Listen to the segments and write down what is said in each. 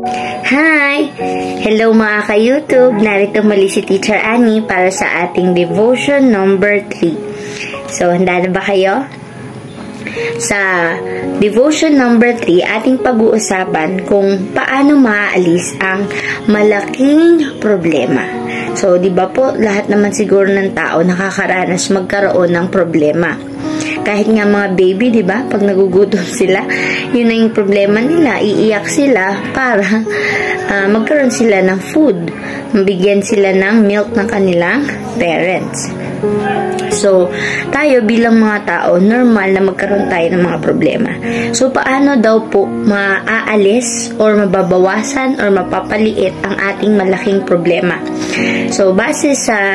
Hi! Hello mga ka-YouTube! Narito muli si Teacher Annie para sa ating devotion number 3. So, handa na ba kayo? Sa devotion number 3, ating pag-uusapan kung paano maaalis ang malaking problema. So, di ba po, lahat naman siguro ng tao nakakaranas magkaroon ng problema. Kahit nga mga baby, di ba? Pag nagugutom sila, yun na yung problema nila. Iiyak sila para magkaroon sila ng food. Mabigyan sila ng milk ng kanilang parents. So, tayo bilang mga tao, normal na magkaroon tayo ng mga problema. So, paano daw po maaalis or mababawasan or mapapaliit ang ating malaking problema? So, base sa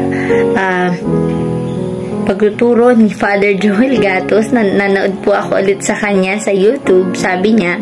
pagtuturo ni Father Joel Gatos, nanood po ako ulit sa kanya sa YouTube, sabi niya,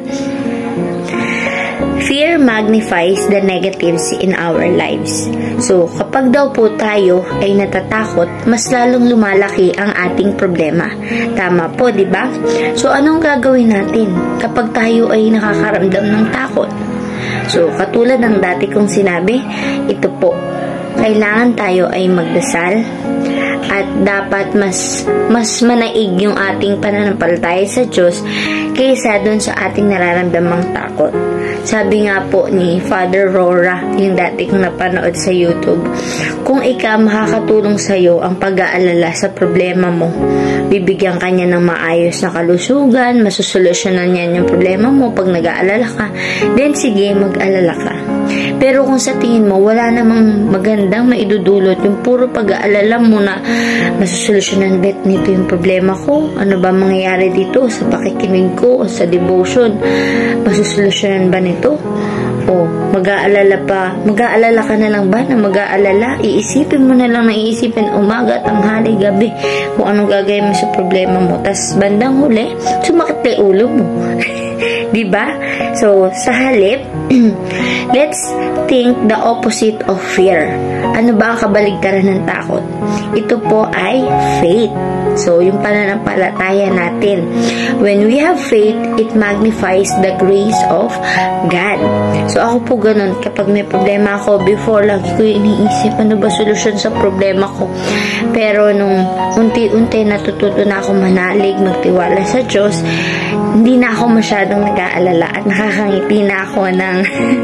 fear magnifies the negatives in our lives. So, kapag daw po tayo ay natatakot, mas lalong lumalaki ang ating problema. Tama po, di ba? So, anong gagawin natin kapag tayo ay nakakaramdam ng takot? So, katulad ng dati kong sinabi, ito po, kailangan tayo ay magdasal at dapat mas manaig yung ating pananampalataya sa Diyos kaysa dun sa ating nararamdamang takot. Sabi nga po ni Father Rora, yung dati kong napanood sa YouTube, kung ikaw makakatulong sa'yo ang pag-aalala sa problema mo, bibigyan ka niya ng maayos na kalusugan, masusolusyonan niya yung problema mo pag nag-aalala ka, then sige, mag-alala ka. Pero kung sa tingin mo, wala namang magandang maidudulot, yung puro pag-aalala mo na masusolusyonan bet nito yung problema ko, ano ba mangyayari dito sa pakikinig ko o sa devotion, masusolusyonan ba nito? O mag-aalala ka na lang ba na mag-aalala? Iisipin mo na lang na iisipin umaga, tanghali, gabi kung anong gagawin mo sa problema mo, tas bandang huli sumakit na ulo mo. Diba? So, sa halip, let's think the opposite of fear. Ano ba ang kabaligtaran ng takot? Ito po ay faith. So, yung pananampalataya natin. When we have faith, it magnifies the grace of God. So, ako po ganun. Kapag may problema ako, before, lagi ko iniisip, ano ba solusyon sa problema ko? Pero, nung unti-unti natututo na ako manalig, magtiwala sa Diyos, hindi na ako masyadong nag-aalala at nakakangiti na ako ng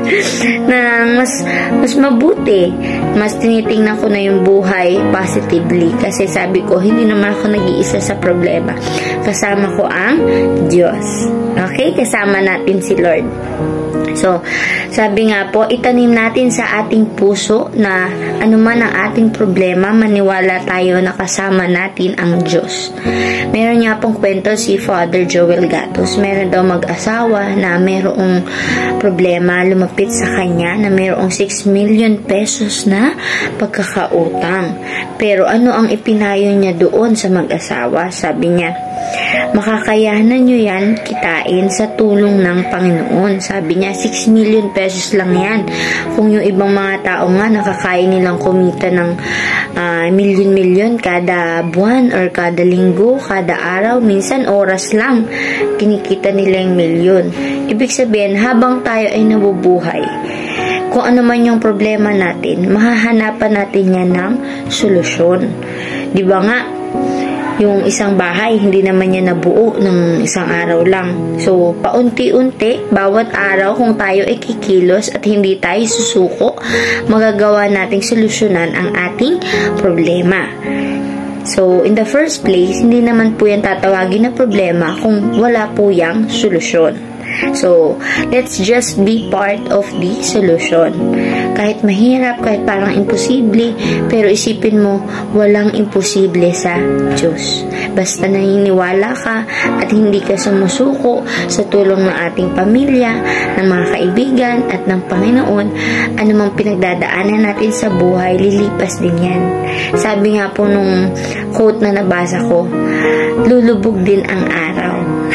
mas mabuti. Mas tinitingnan ko na yung buhay positively. Kasi sabi ko, hindi naman ako nag-iisa sa problema. Kasama ko ang Diyos. Okay? Kasama natin si Lord. So, sabi nga po, itanim natin sa ating puso na anuman ang ating problema, maniwala tayo na kasama natin ang Diyos. Meron nga pong kwento si Father Joel Gatos. Meron daw mag-asawa na merong problema, lumapit sa kanya na merong 6 million pesos na pagkakautang. Pero ano ang ipinayo niya doon sa mag-asawa? Sabi niya, makakayanan nyo yan kitain sa tulong ng Panginoon. Sabi niya, 6 million pesos lang yan. Kung yung ibang mga tao nga, nakakaya nilang kumita ng milyon-milyon kada buwan or kada linggo, kada araw, minsan oras lang, kinikita nila yung milyon. Ibig sabihin, habang tayo ay nabubuhay, kung ano man yung problema natin, mahahanapan natin yan ng solusyon. Di ba nga, yung isang bahay, hindi naman niya nabuo ng isang araw lang. So, paunti-unti, bawat araw, kung tayo ay kikilos at hindi tayo susuko, magagawa nating solusyonan ang ating problema. So, in the first place, hindi naman po yan tatawagin na problema kung wala po yang solusyon. So, let's just be part of the solution. Kahit mahirap, kahit parang imposible, pero isipin mo, walang imposible sa Diyos. Basta naniniwala ka at hindi ka sumusuko sa tulong ng ating pamilya, ng mga kaibigan at ng Panginoon, anumang pinagdadaanan natin sa buhay, lilipas din yan. Sabi nga po nung quote na nabasa ko, lulubog din ang araw.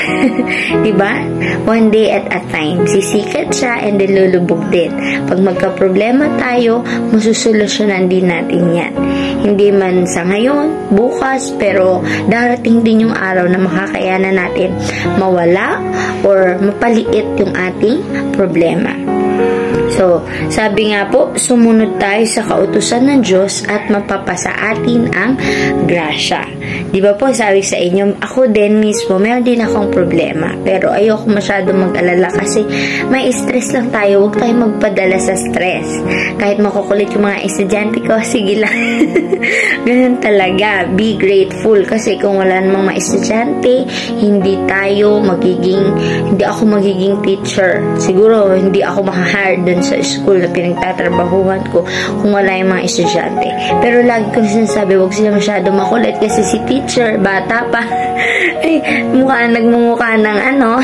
Diba? One day at a time. Sisikat siya and then lulubog din. Pag magka-problema tayo, masusolusyonan din natin yan. Hindi man sa ngayon, bukas, pero darating din yung araw na makakayanan natin mawala or mapaliit yung ating problema. So, sabi nga po, sumunod tayo sa kautusan ng Diyos at mapapasa atin ang grasya. Di ba po, sabi sa inyo, ako din mismo, meron din akong problema. Pero ayoko masyado mag-alala kasi may stress lang tayo. Huwag tayo magpadala sa stress. Kahit makukulit yung mga estudyante ko, sige lang. Ganun talaga. Be grateful. Kasi kung wala namang mga estudyante, hindi ako magiging teacher. Siguro, hindi ako makahire dun sa school na pinagtatrabahuhan ko kung wala yung mga estudyante. Pero lagi ko sinasabi, huwag sila masyado makulit kasi si teacher, bata pa, ay, nagmumukha ng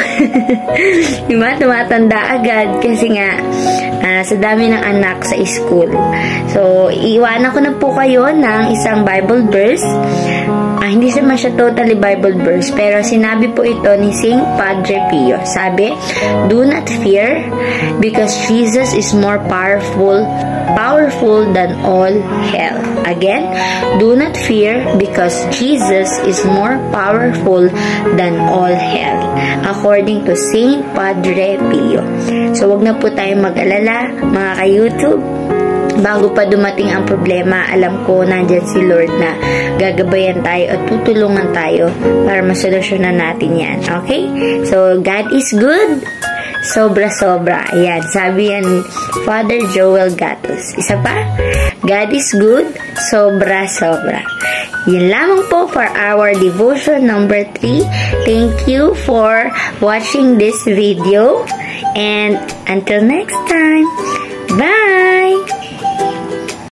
diba, tumatanda agad kasi nga, sa dami ng anak sa school. So, iiwanan ko na po kayo ng isang Bible verse. Hindi naman siya totally Bible verse, pero sinabi po ito ni Saint Padre Pio. Sabi, do not fear because Jesus is more powerful than all hell. Again, do not fear because Jesus is more powerful than all hell. According to Saint Padre Pio. So, wag na po tayong mag-alala, mga ka-YouTube. Bago pa dumating ang problema, alam ko nandyan si Lord na gagabayan tayo at tutulungan tayo para masolusyonan natin yan. Okay? So, God is good. Sobra-sobra. Ayan, sabi yan ni Father Joel Gatos. Isa pa? God is good. Sobra-sobra. Yan lamang po for our devotion number 3. Thank you for watching this video. And until next time, bye!